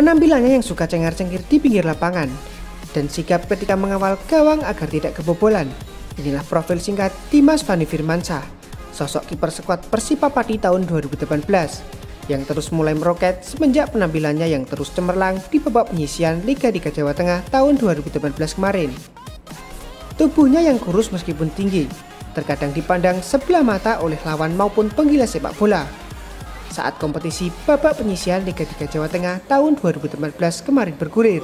Penampilannya yang suka cengar-cengir di pinggir lapangan dan sigap ketika mengawal gawang agar tidak kebobolan. Inilah profil singkat Dimas Fani Firmansyah, sosok kiper skuad Persipa Pati tahun 2018 yang terus mulai meroket semenjak penampilannya yang terus cemerlang di babak penyisian Liga 3 Jawa Tengah tahun 2018 kemarin. Tubuhnya yang kurus meskipun tinggi, terkadang dipandang sebelah mata oleh lawan maupun penggila sepak bola. Saat kompetisi babak penyisian Liga 3 Jawa Tengah tahun 2018 kemarin bergulir.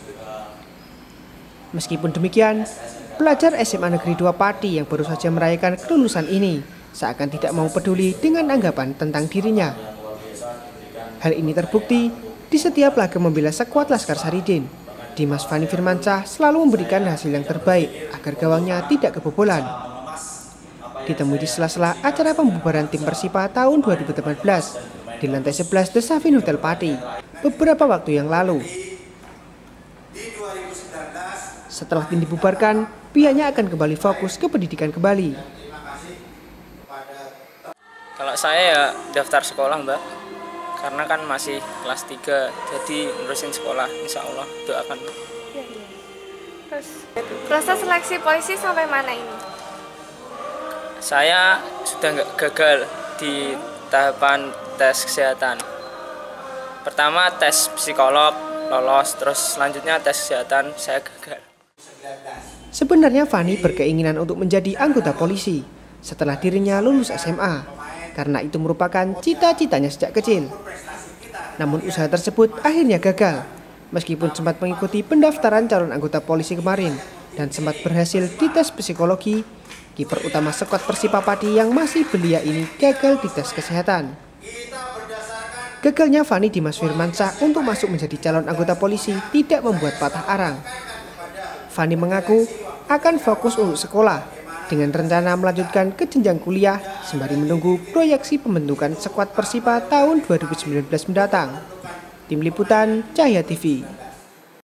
Meskipun demikian, pelajar SMA Negeri 2 Pati yang baru saja merayakan kelulusan ini seakan tidak mau peduli dengan anggapan tentang dirinya. Hal ini terbukti di setiap laga membela skuad Laskar Saridin. Dimas Fani Firmansyah selalu memberikan hasil yang terbaik agar gawangnya tidak kebobolan. Ditemui di sela-sela acara pembubaran tim Persipa tahun 2018 di lantai 11 The Savin Hotel Pati beberapa waktu yang lalu. Setelah tim dibubarkan, pihaknya akan kembali fokus ke pendidikan kembali. Kalau saya ya daftar sekolah, Mbak, karena kan masih kelas 3, jadi nerusin sekolah, insya Allah doakan. Terus proses seleksi polisi sampai mana ini? Saya sudah nggak gagal di tahapan tes kesehatan. Pertama tes psikolog, lolos, terus selanjutnya tes kesehatan saya gagal. Sebenarnya Fani berkeinginan untuk menjadi anggota polisi setelah dirinya lulus SMA, karena itu merupakan cita-citanya sejak kecil. Namun usaha tersebut akhirnya gagal, meskipun sempat mengikuti pendaftaran calon anggota polisi kemarin dan sempat berhasil dites psikologi. Kiper utama skuad Persipa Pati yang masih belia ini gagal di tes kesehatan. Gagalnya Fani Dimas Firmansyah untuk masuk menjadi calon anggota polisi tidak membuat patah arang. Fani mengaku akan fokus untuk sekolah dengan rencana melanjutkan ke jenjang kuliah sembari menunggu proyeksi pembentukan skuad Persipa tahun 2019 mendatang. Tim Liputan Cahya TV.